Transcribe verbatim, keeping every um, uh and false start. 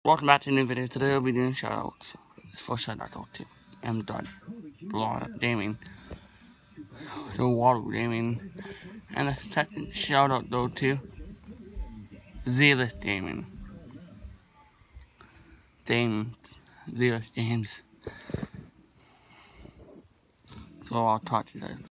Welcome back to a new video. Today we'll be doing shoutouts. For shout out to M. Blog Gaming, to Waddle Gaming, and the second shout out though to Zealous Gaming. James, Zealous James. So I'll talk to you guys